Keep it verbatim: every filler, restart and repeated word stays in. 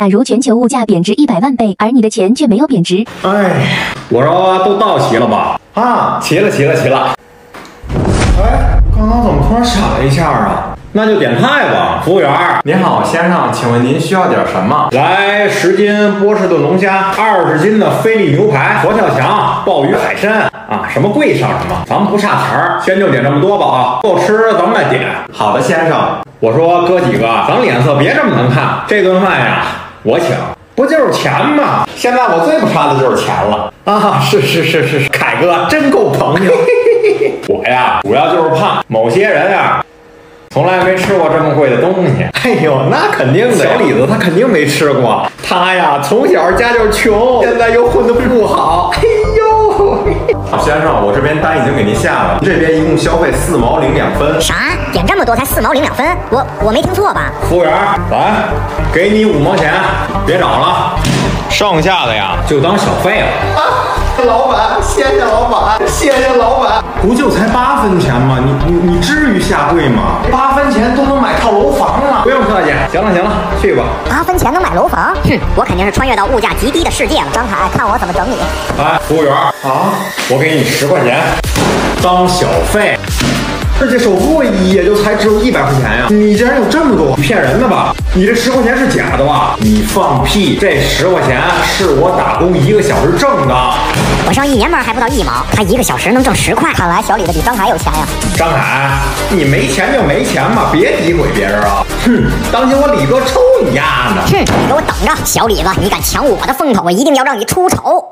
假如全球物价贬值一百万倍，而你的钱却没有贬值， 哎，我说都到齐了吧？啊，齐了，齐了，齐了。哎，刚刚怎么突然闪了一下啊？那就点菜吧，服务员。您好，先生，请问您需要点什么？来十斤波士顿龙虾，二十斤的菲力牛排，佛跳墙，鲍鱼海参啊，什么贵上什么，咱们不差钱儿，先就点这么多吧啊，够吃咱们再点。好的，先生。我说哥几个，咱脸色别这么难看，这顿饭呀，我请。不就是钱吗？现在我最不差的就是钱了啊！是是是是是，凯哥真够朋友。我呀，主要就是怕某些人呀，从来没吃过这么贵的东西。哎呦，那肯定的，小李子他肯定没吃过。他呀，从小家就是穷，现在又混得不好。哎呦，先生，我这边单已经给您下了，这边一共消费四毛零两分。 啥？点这么多才四毛零两分？我我没听错吧？ 服务员，来，给你五毛钱，别找了，剩下的呀就当小费了。啊，老板，谢谢老板，谢谢老板。不就才八分钱吗？你你你至于下跪吗？八分钱都能买套楼房了。不用客气，行了行了，去吧。 八分钱能买楼房？哼，我肯定是穿越到物价极低的世界了。张凯，看我怎么整你！ 来，服务员啊，我给你十块钱当小费。而且首付也就才只有一百块钱呀！你竟然有这么多，你骗人的吧？你这十块钱是假的吧？你放屁！这十块钱是我打工一个小时挣的。 我上一年班还不到一毛，他一个小时能挣十块。看来小李子比张凯有钱呀！ 张凯，你没钱就没钱嘛，别诋毁别人啊！哼，当心我李哥抽你丫呢！ 哼，你给我等着，小李子，你敢抢我的风头，我一定要让你出丑！